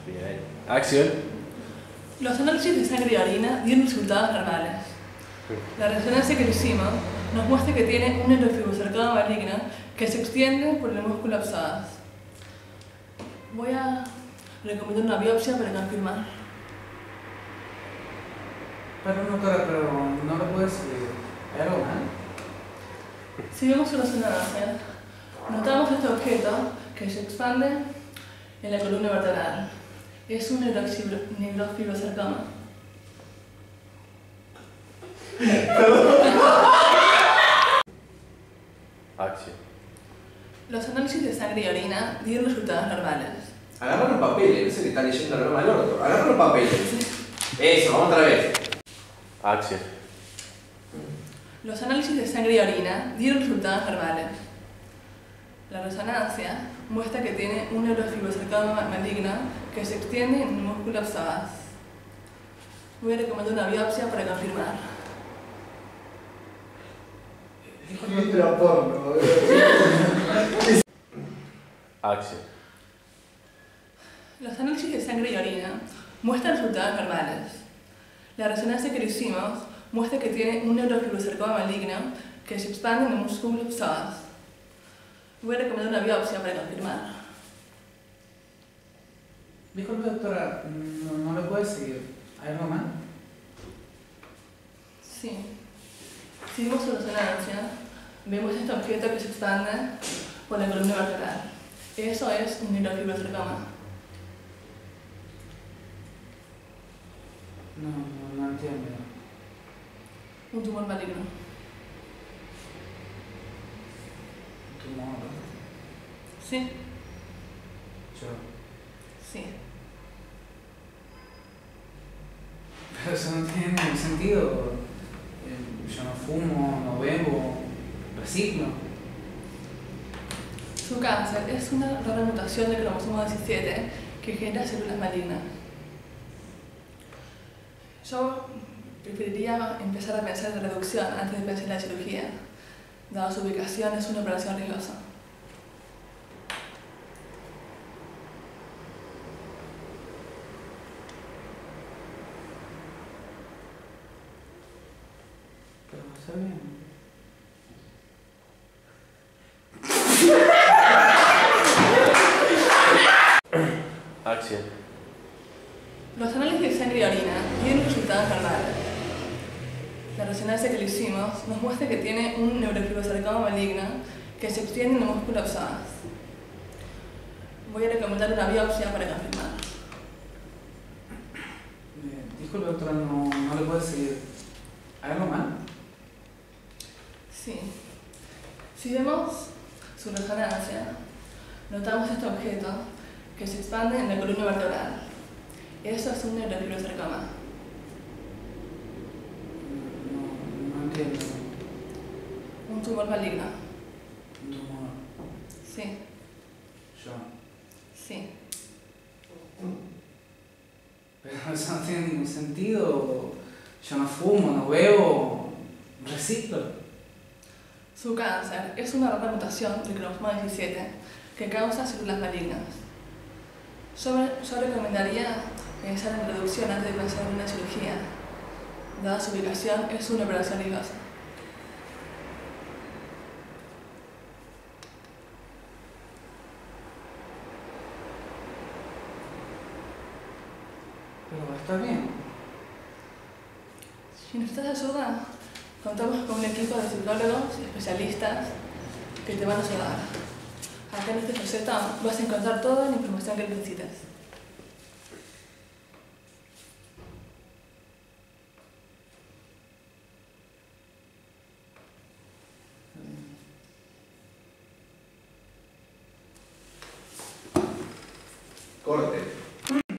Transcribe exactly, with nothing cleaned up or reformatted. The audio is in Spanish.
Bien. Acción. Los análisis de sangre y orina dieron resultados normales. La resonancia que le hicimos nos muestra que tiene un neurofibrosarcoma maligno que se extiende por el músculo abscess. Voy a recomendar una biopsia para confirmar. Pero doctora, pero no lo puedes seguir. ¿Hay algo mal? Si vemos su resonancia, notamos este objeto que se expande en la columna vertebral. Es un neurofibrosarcoma. Acción. Los análisis de sangre y orina dieron resultados normales. Agarra los papeles, no sé que está leyendo la broma al orto. Agarra los papeles. Eso, vamos otra vez. Acción. Los análisis de sangre y orina dieron resultados normales. La resonancia muestra que tiene un neurofibrosarcoma maligno que se extiende en el músculo abscess. Voy a recomendar una biopsia para confirmar. Acción. Los análisis de sangre y orina muestran resultados normales. La resonancia que le hicimos muestra que tiene un neurofibrosarcoma maligno que se expande en el músculo abscess. Voy a recomendar una biopsia para confirmar. Disculpe, doctora, no, no lo puedes seguir. ¿Hay algo mal? Sí. Si vemos su resonancia, vemos este objeto que se expande por la columna vertebral. Eso es un neurofibrosarcoma. No, no, no entiendo. Un tumor maligno. ¿Tumor? Sí. Yo. Sí. Pero eso no tiene ningún sentido. Eh, Yo no fumo, no bebo, reciclo. Su cáncer es una rara mutación del cromosoma diecisiete que genera células malignas. Yo preferiría empezar a pensar en reducción antes de pensar en la cirugía. Dada su ubicación, es una operación riesgosa. Pero está bien. Acción. Los análisis de sangre y orina dieron resultados normales. La resonancia que le hicimos nos muestra que tiene un neurofibrosarcoma maligno que se extiende en el músculo abscess. Voy a recomendar una biopsia para confirmar. Eh, disculpe, doctora, no, no lo puedes seguir. ¿Hay algo mal? Sí. Si vemos su resonancia, notamos este objeto que se expande en la columna vertebral. Eso es un neurofibrosarcoma. No, no entiendo. Un tumor maligno. ¿Un tumor? Sí. Yo. Sí. Pero eso no tiene ningún sentido. Yo no fumo, no bebo, reciclo. Su cáncer es una rara mutación del cromosoma diecisiete que causa células malignas. Yo, yo recomendaría pensar en reducción antes de pensar en una cirugía. Dada su ubicación, es una operación riesgosa. Pero está bien. Si necesitas ayuda, contamos con un equipo de psicólogos y especialistas que te van a ayudar. Acá en este folleto vas a encontrar toda la información que necesites.